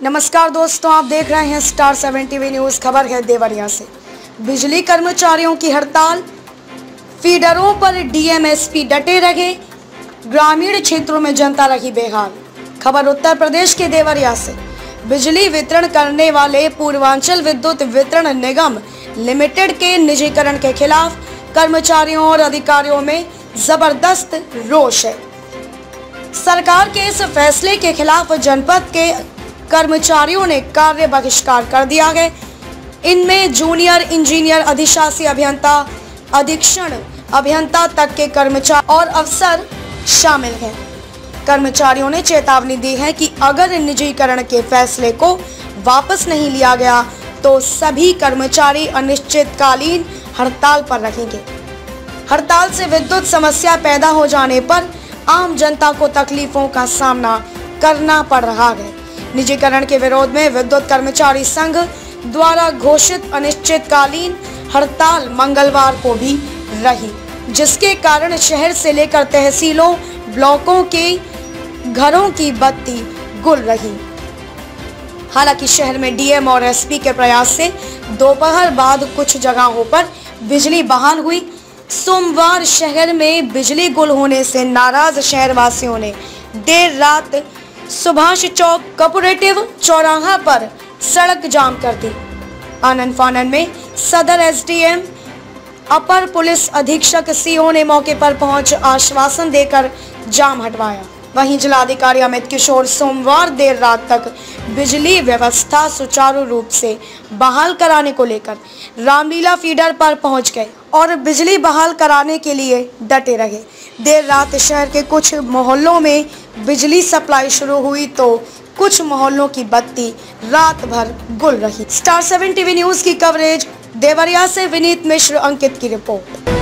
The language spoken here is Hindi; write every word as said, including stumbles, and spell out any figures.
नमस्कार दोस्तों, आप देख रहे हैं स्टार सेवन टीवी न्यूज़। खबर है देवरिया से। बिजली कर्मचारियों की हड़ताल, फीडरों पर डीएमएसपी डटे रहे, ग्रामीण क्षेत्रों में जनता रही बेहाल। खबर उत्तर प्रदेश के देवरिया से। बिजली वितरण करने वाले पूर्वांचल विद्युत वितरण निगम लिमिटेड के निजीकरण के खिलाफ कर्मचारियों और अधिकारियों में जबरदस्त रोष है। सरकार के इस फैसले के खिलाफ जनपद के कर्मचारियों ने कार्य बहिष्कार कर दिया है। इनमें जूनियर इंजीनियर, अधिशासी अभियंता, अधीक्षण अभियंता तक के कर्मचारी और अफसर शामिल हैं। कर्मचारियों ने चेतावनी दी है कि अगर निजीकरण के फैसले को वापस नहीं लिया गया तो सभी कर्मचारी अनिश्चितकालीन हड़ताल पर रहेंगे। हड़ताल से विद्युत समस्या पैदा हो जाने पर आम जनता को तकलीफों का सामना करना पड़ रहा है। निजीकरण के विरोध में विद्युत कर्मचारी संघ द्वारा घोषित अनिश्चितकालीन हड़ताल मंगलवार को भी रही, जिसके कारण शहर से लेकर तहसीलों, ब्लॉकों के घरों की बत्ती गुल रही। हालांकि शहर में डीएम और एसपी के प्रयास से दोपहर बाद कुछ जगहों पर बिजली बहाल हुई। सोमवार शहर में बिजली गुल होने से नाराज शहरवासियों ने देर रात सुभाष चौक कोऑपरेटिव चौराहा पर सड़क जाम कर दी। आनन फानन में सदर एसडीएम, अपर पुलिस अधीक्षक सीओ ने मौके पर पहुंच आश्वासन देकर जाम हटवाया। वहीं जिलाधिकारी अमित किशोर सोमवार देर रात तक बिजली व्यवस्था सुचारू रूप से बहाल कराने को लेकर रामलीला फीडर पर पहुंच गए और बिजली बहाल कराने के लिए डटे रहे। देर रात शहर के कुछ मोहल्लों में बिजली सप्लाई शुरू हुई तो कुछ मोहल्लों की बत्ती रात भर गुल रही। स्टार सेवन टीवी न्यूज़ की कवरेज देवरिया से विनीत मिश्र, अंकित की रिपोर्ट।